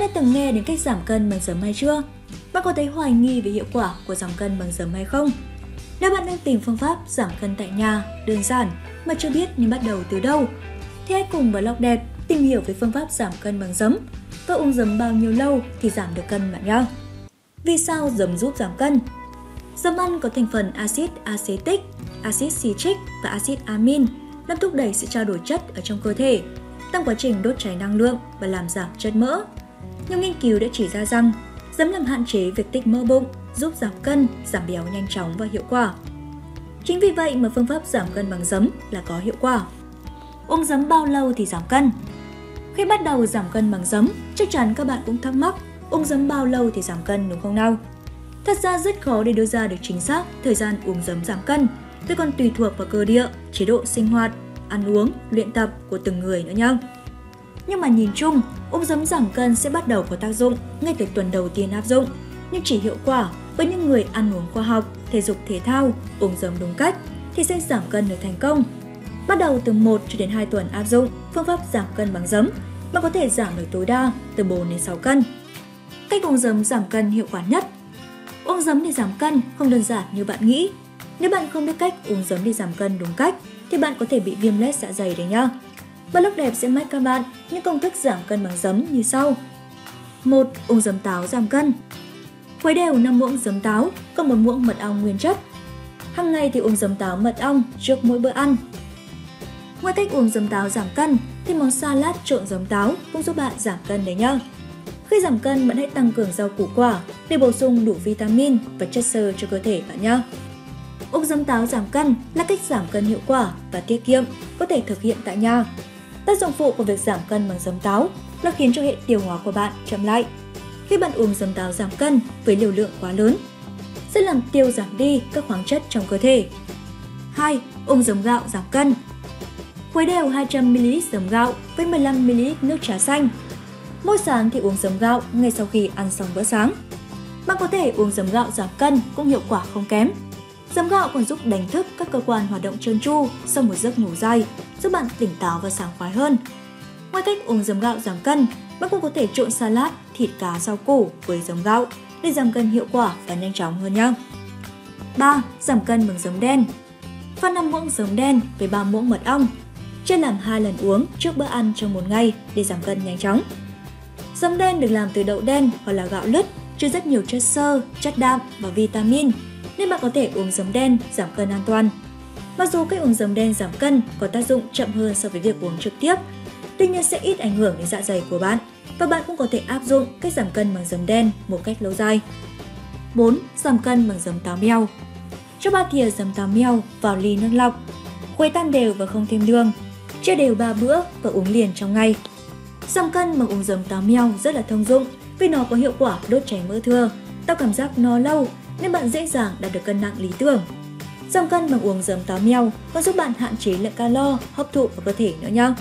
đã từng nghe đến cách giảm cân bằng giấm hay chưa? Bạn có thấy hoài nghi về hiệu quả của giảm cân bằng giấm hay không? Nếu bạn đang tìm phương pháp giảm cân tại nhà, đơn giản mà chưa biết nên bắt đầu từ đâu, thì hãy cùng Vlog Đẹp tìm hiểu về phương pháp giảm cân bằng giấm và uống giấm bao nhiêu lâu thì giảm được cân bạn nhé. Vì sao giấm giúp giảm cân? Giấm ăn có thành phần axit acetic, axit citric và axit amin làm thúc đẩy sự trao đổi chất ở trong cơ thể, tăng quá trình đốt cháy năng lượng và làm giảm chất mỡ. Nhiều nghiên cứu đã chỉ ra rằng giấm làm hạn chế việc tích mỡ bụng, giúp giảm cân, giảm béo nhanh chóng và hiệu quả. Chính vì vậy mà phương pháp giảm cân bằng giấm là có hiệu quả. Uống giấm bao lâu thì giảm cân? Khi bắt đầu giảm cân bằng giấm, chắc chắn các bạn cũng thắc mắc uống giấm bao lâu thì giảm cân đúng không nào? Thật ra rất khó để đưa ra được chính xác thời gian uống giấm giảm cân, vì còn tùy thuộc vào cơ địa, chế độ sinh hoạt, ăn uống, luyện tập của từng người nữa nhé. Nhưng mà nhìn chung, uống giấm giảm cân sẽ bắt đầu có tác dụng ngay từ tuần đầu tiên áp dụng, nhưng chỉ hiệu quả với những người ăn uống khoa học, thể dục thể thao, uống giấm đúng cách thì sẽ giảm cân được thành công. Bắt đầu từ 1 cho đến 2 tuần áp dụng phương pháp giảm cân bằng giấm, bạn có thể giảm được tối đa từ 4 đến 6 cân. Cách uống giấm giảm cân hiệu quả nhất. Uống giấm để giảm cân không đơn giản như bạn nghĩ. Nếu bạn không biết cách uống giấm để giảm cân đúng cách thì bạn có thể bị viêm loét dạ dày đấy nhá. Vlog Đẹp sẽ mách các bạn những công thức giảm cân bằng giấm như sau. 1. Uống giấm táo giảm cân. Khuấy đều 5 muỗng giấm táo cộng 1 muỗng mật ong nguyên chất. Hàng ngày thì uống giấm táo mật ong trước mỗi bữa ăn. Ngoài cách uống giấm táo giảm cân thì món salad trộn giấm táo cũng giúp bạn giảm cân đấy nhá. Khi giảm cân, bạn hãy tăng cường rau củ quả để bổ sung đủ vitamin và chất xơ cho cơ thể bạn nhé. Uống giấm táo giảm cân là cách giảm cân hiệu quả và tiết kiệm, có thể thực hiện tại nhà. Tác dụng phụ của việc giảm cân bằng giấm táo là khiến cho hệ tiêu hóa của bạn chậm lại. Khi bạn uống giấm táo giảm cân với liều lượng quá lớn, sẽ làm tiêu giảm đi các khoáng chất trong cơ thể. 2. Uống giấm gạo giảm cân. Khuấy đều 200ml giấm gạo với 15ml nước trà xanh. Mỗi sáng thì uống giấm gạo ngay sau khi ăn xong bữa sáng. Bạn có thể uống giấm gạo giảm cân cũng hiệu quả không kém. Giấm gạo còn giúp đánh thức các cơ quan hoạt động trơn tru sau một giấc ngủ dài, giúp bạn tỉnh táo và sảng khoái hơn. Ngoài cách uống giấm gạo giảm cân, bạn cũng có thể trộn salad, thịt cá, rau củ với giấm gạo để giảm cân hiệu quả và nhanh chóng hơn nhé. 3. Giảm cân bằng giấm đen. Pha 5 muỗng giấm đen với 3 muỗng mật ong. Chia làm 2 lần uống trước bữa ăn trong một ngày để giảm cân nhanh chóng. Giấm đen được làm từ đậu đen hoặc là gạo lứt, chứa rất nhiều chất xơ, chất đạm và vitamin, nên bạn có thể uống giấm đen giảm cân an toàn. Mặc dù cách uống giấm đen giảm cân có tác dụng chậm hơn so với việc uống trực tiếp, tuy nhiên sẽ ít ảnh hưởng đến dạ dày của bạn và bạn cũng có thể áp dụng cách giảm cân bằng giấm đen một cách lâu dài. 4. Giảm cân bằng giấm táo meo. Cho 3 thìa giấm táo meo vào ly nước lọc, khuấy tan đều và không thêm đường, chia đều 3 bữa và uống liền trong ngày. Giảm cân bằng uống giấm táo meo rất là thông dụng vì nó có hiệu quả đốt cháy mỡ thừa, tạo cảm giác no lâu nên bạn dễ dàng đạt được cân nặng lý tưởng. Giảm cân bằng uống giấm táo meo còn giúp bạn hạn chế lượng calo hấp thụ vào cơ thể nữa nhé.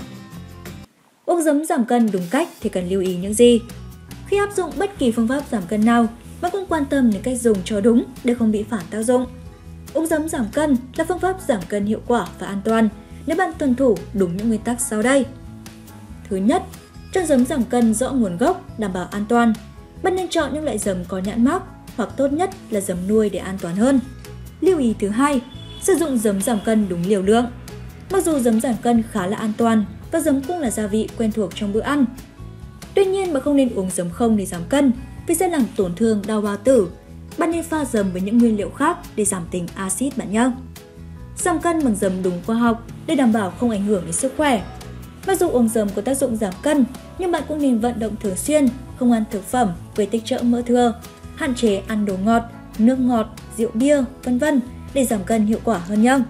Uống giấm giảm cân đúng cách thì cần lưu ý những gì? Khi áp dụng bất kỳ phương pháp giảm cân nào, bạn cũng quan tâm đến cách dùng cho đúng để không bị phản tác dụng. Uống giấm giảm cân là phương pháp giảm cân hiệu quả và an toàn nếu bạn tuân thủ đúng những nguyên tắc sau đây. Thứ nhất, chọn giấm giảm cân rõ nguồn gốc, đảm bảo an toàn. Bạn nên chọn những loại giấm có nhãn mác hoặc tốt nhất là giấm nuôi để an toàn hơn. Lưu ý thứ hai, sử dụng giấm giảm cân đúng liều lượng. Mặc dù giấm giảm cân khá là an toàn và giấm cũng là gia vị quen thuộc trong bữa ăn. Tuy nhiên, bạn không nên uống giấm không để giảm cân vì sẽ làm tổn thương đau bao tử. Bạn nên pha giấm với những nguyên liệu khác để giảm tính axit bạn nhé. Giảm cân bằng giấm đúng khoa học để đảm bảo không ảnh hưởng đến sức khỏe. Mặc dù uống giấm có tác dụng giảm cân, nhưng bạn cũng nên vận động thường xuyên, không ăn thực phẩm gây tích trữ mỡ thừa, hạn chế ăn đồ ngọt, nước ngọt, rượu bia, v.v. để giảm cân hiệu quả hơn nhé.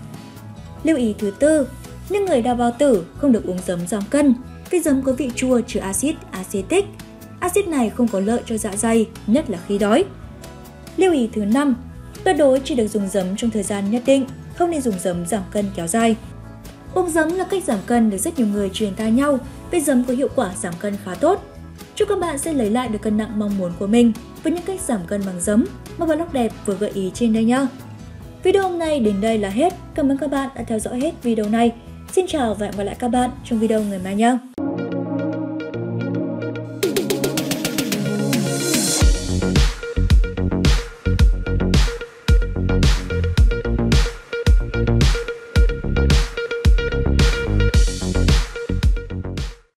Lưu ý thứ tư, những người đau bao tử không được uống giấm giảm cân vì giấm có vị chua chứa axit acetic. Axit này không có lợi cho dạ dày, nhất là khi đói. Lưu ý thứ 5, tuyệt đối chỉ được dùng giấm trong thời gian nhất định, không nên dùng giấm giảm cân kéo dài. Uống giấm là cách giảm cân được rất nhiều người truyền tai nhau vì giấm có hiệu quả giảm cân khá tốt. Chúc các bạn sẽ lấy lại được cân nặng mong muốn của mình với những cách giảm cân bằng giấm mà Vlog Đẹp vừa gợi ý trên đây nhé. Video hôm nay đến đây là hết. Cảm ơn các bạn đã theo dõi hết video này. Xin chào và hẹn gặp lại các bạn trong video ngày mai nhé.